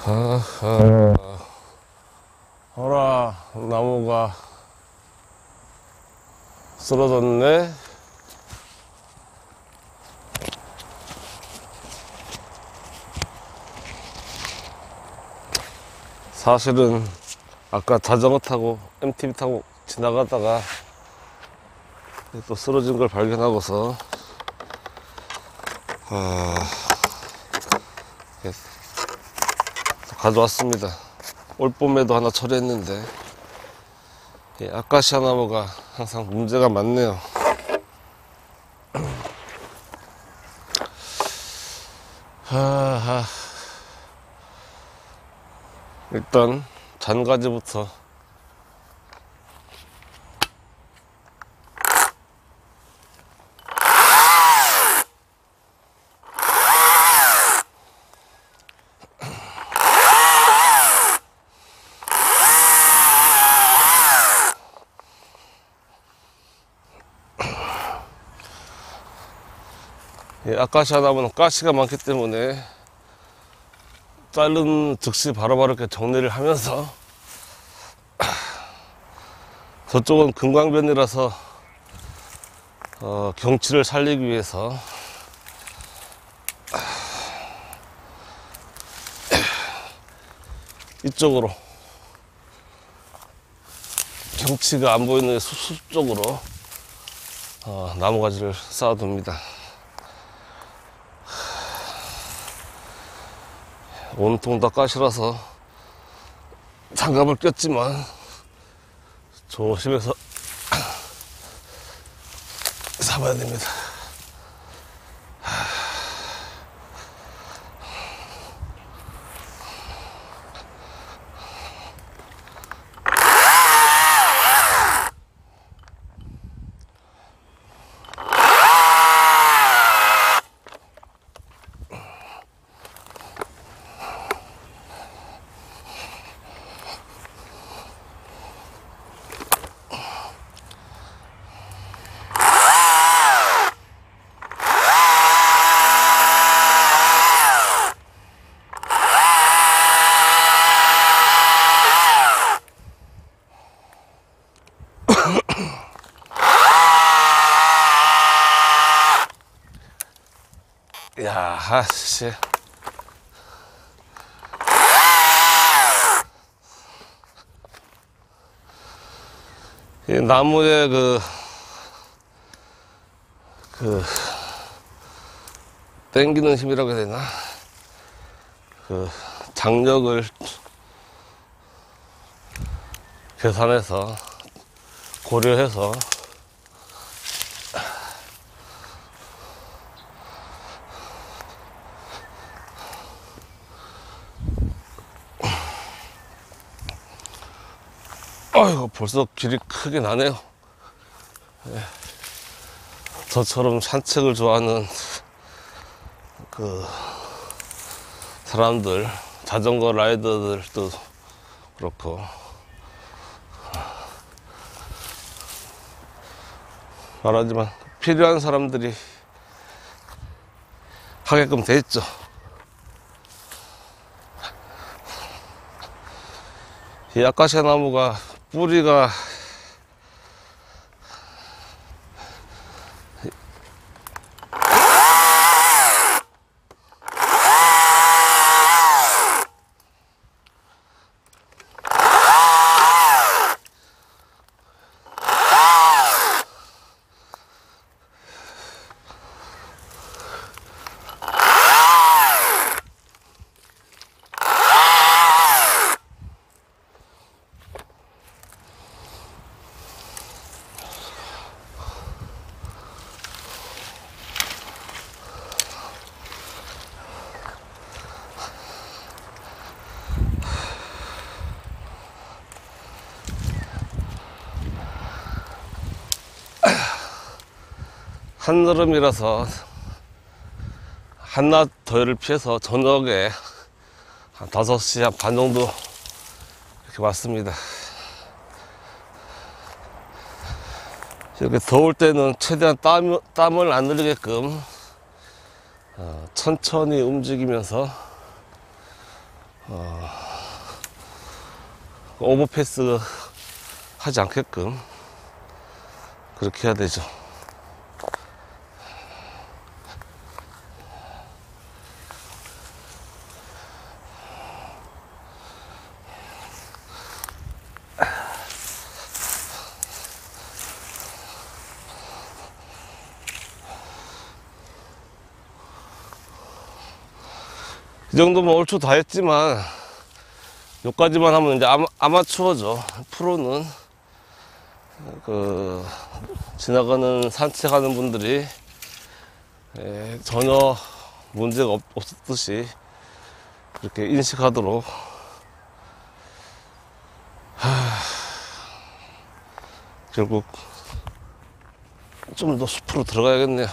아하. 어라, 나무가 쓰러졌네. 사실은 아까 자전거 타고 MTB 타고 지나가다가 또 쓰러진 걸 발견하고서 가져왔습니다. 올 봄에도 하나 처리했는데 이 아카시아 나무가 항상 문제가 많네요. 일단 잔가지부터 이 아카시아 나무는 가시가 많기 때문에 자른 즉시 바로바로 이렇게 정리를 하면서, 저쪽은 금강변이라서 경치를 살리기 위해서 이쪽으로, 경치가 안 보이는 숲 쪽으로 나무가지를 쌓아둡니다. 온통 다 가시라서 장갑을 꼈지만 조심해서 잡아야 됩니다. 야, 아씨. 이 나무의 당기는 힘이라고 해야 되나? 장력을 계산해서, 고려해서 아이고, 벌써 길이 크게 나네요. 네. 저처럼 산책을 좋아하는 사람들, 자전거 라이더들도 그렇고, 말하지만 필요한 사람들이 하게끔 돼 있죠. 이 아카시아 나무가 뿌리가 한여름이라서 한낮 더위를 피해서 저녁에 한 5시 한 반 정도 이렇게 왔습니다. 이렇게 더울 때는 최대한 땀을 안 흘리게끔 천천히 움직이면서 오버패스 하지 않게끔 그렇게 해야 되죠. 이 정도면 얼추 다 했지만 여기까지만 하면 이제 아마추어죠. 프로는 그 지나가는 산책하는 분들이 전혀 문제가 없었듯이 그렇게 인식하도록 결국 좀 더 숲으로 들어가야겠네요.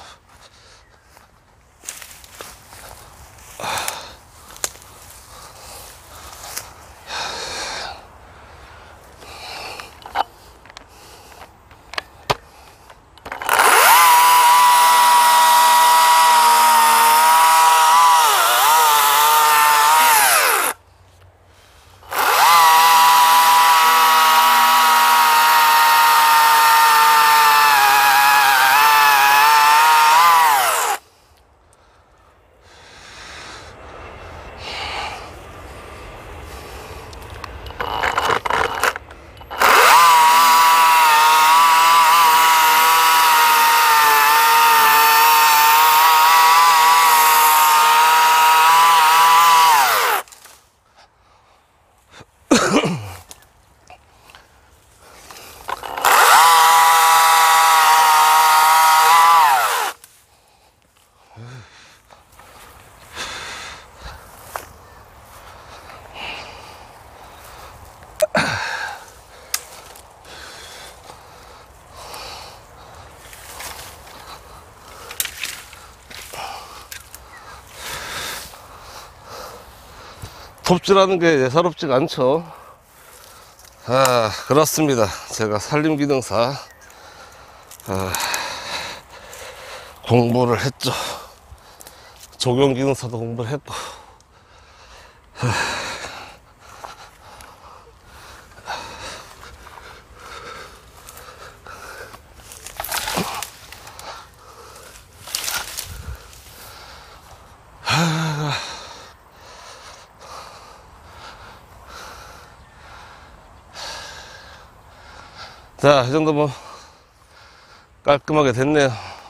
톱질하는 게 예사롭지가 않죠. 그렇습니다. 제가 산림기능사 공부를 했죠. 조경기능사도 공부를 했고. 자, 이 정도 뭐 깔끔하게 됐네요.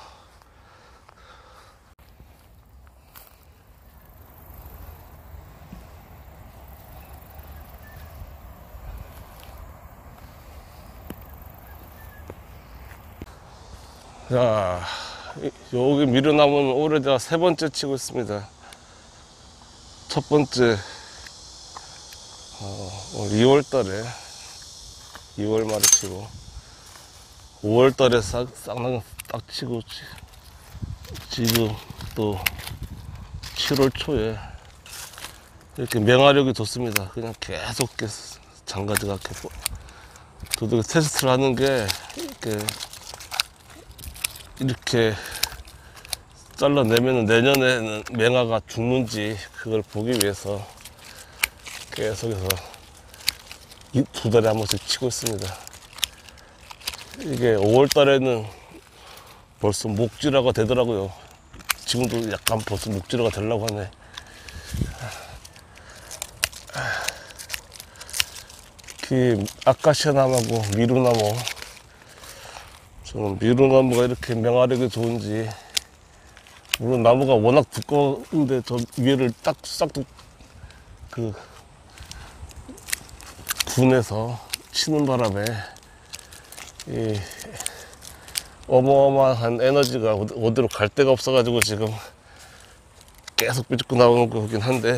자, 여기 미루나무는 올해 제가 3번째 치고 있습니다. 첫 번째 2월 달에 2월 말에 치고 5월 달에 쌍랑 딱 치고 지금 또 7월 초에 이렇게 맹화력이 좋습니다. 그냥 계속 장가지가 이렇게 도둑 테스트를 하는 게 이렇게 잘라내면 내년에는 맹화가 죽는지 그걸 보기 위해서 계속해서 2달에 한 번씩 치고 있습니다. 이게 5월 달에는 벌써 목질화가 되더라고요. 지금도 약간 벌써 목질화가 되려고 하네. 특히 아카시아 나무하고 미루나무, 저는 미루나무가 이렇게 명화력이 좋은지, 물론 나무가 워낙 두꺼운데 저 위에를 딱 군에서 치는 바람에 이 어마어마한 에너지가 어디로 갈 데가 없어가지고 지금 계속 삐죽고 나오는 거긴 한데,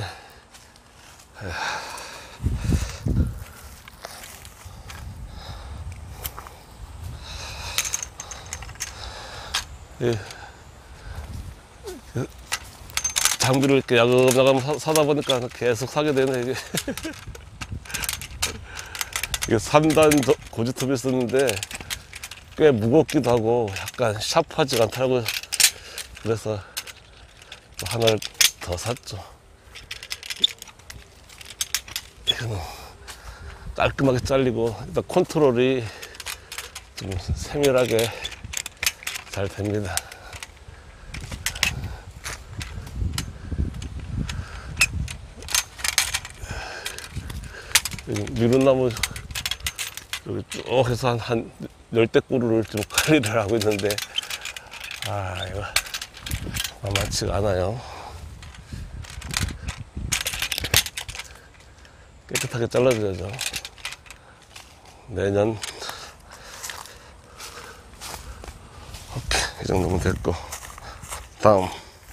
장비를 이렇게 야금야금 사다 보니까 계속 사게 되네, 이게. 이게 3단 고지톱을 쓰는데 꽤 무겁기도 하고 약간 샤프하지가 않더라고요. 그래서 하나를 더 샀죠. 이거는 깔끔하게 잘리고, 일단 컨트롤이 좀 세밀하게 잘 됩니다. 미룬나무 여기 쭉 해서 한 열대 그루를 좀 관리를 하고 있는데, 이거 만만치가 않아요. 깨끗하게 잘라줘야죠. 내년. 오케이, 이 정도면 됐고, 다음.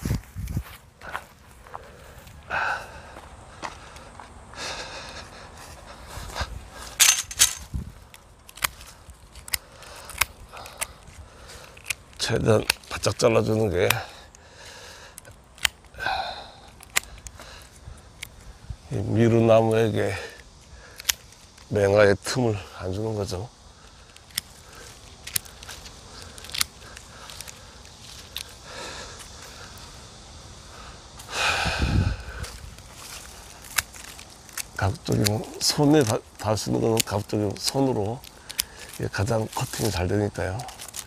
최대한 바짝 잘라주는 게 이 미루나무에게 맹아의 틈을 안 주는 거죠. 가급적이면 손에 닿을 수 있는 거는 가급적이면 손으로, 이게 가장 커팅이 잘 되니까요.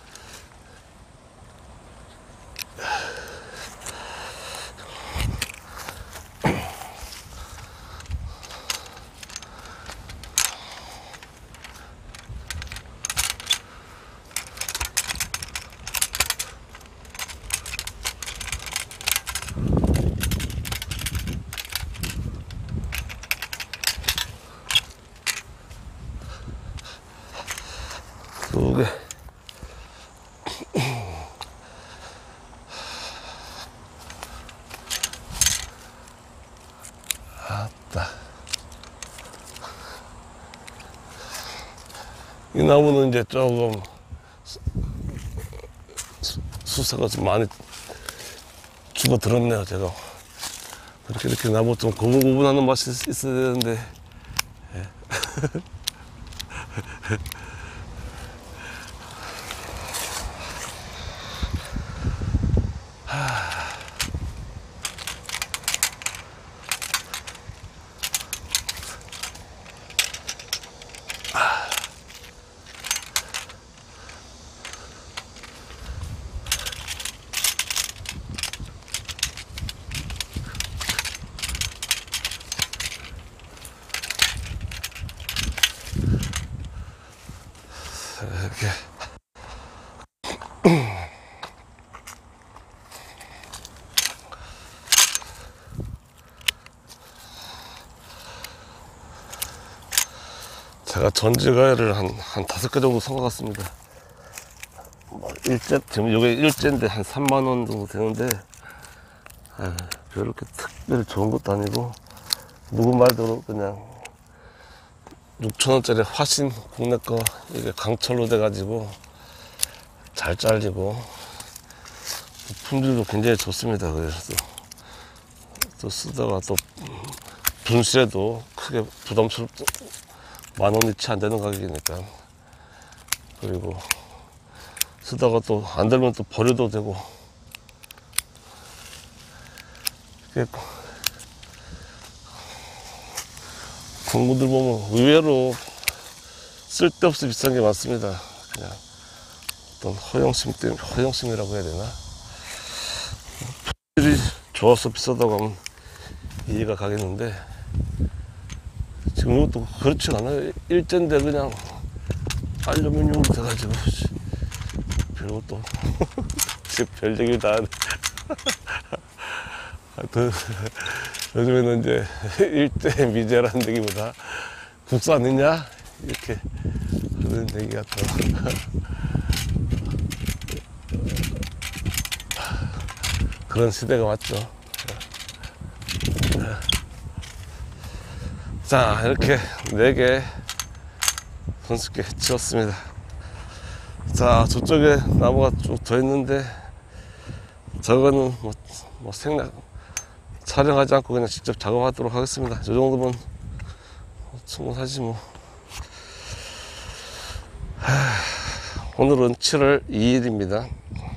두 개. 아따. 이 나무는 이제 조금 수사가 좀 많이 죽어들었네요, 제가. 이렇게 나무 좀 고분고분하는 맛이 있어야 되는데. 예. 이렇게. 제가 전지가위를 한 5개 정도 사가봤습니다. 지금 이게 일제인데 한 3만원 정도 되는데, 그렇게 특별히 좋은 것도 아니고, 누구 말대로 그냥 6,000원짜리 화신 국내 거, 이게 강철로 돼가지고 잘 잘리고 품질도 굉장히 좋습니다. 그래서 또 쓰다가 또 분실해도 크게 부담스럽지, 10,000원이 채 안 되는 가격이니까. 그리고 쓰다가 또 안 되면 또 버려도 되고. 공구들 보면 의외로 쓸데없이 비싼 게 많습니다. 그냥 어떤 허영심 때문에, 허영심이라고 해야 되나? 품질이 좋아서 비싸다고 하면 이해가 가겠는데, 지금 이것도 그렇지 않아요. 일제인데 그냥 알루미늄으로 돼가지고 별것도 별얘기를 다 하네. 하여튼 요즘에는 이제 일제 미제라는 얘기보다 국산 있냐 이렇게 하는 얘기가 더 그런 시대가 왔죠. 자, 이렇게 4개 손쉽게 치웠습니다. 자, 저쪽에 나무가 쭉 더 있는데, 저거는 뭐 생략 촬영하지 않고 그냥 직접 작업하도록 하겠습니다. 이 정도면 충분하지 뭐. 오늘은 7월 2일입니다.